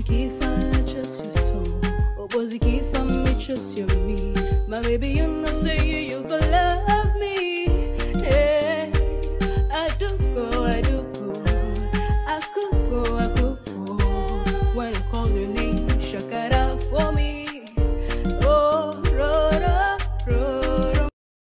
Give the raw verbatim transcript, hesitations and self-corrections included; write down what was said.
Posikifa, just your soul. Oh, posikifa, me, just your me. My baby, you know, say you, you go love.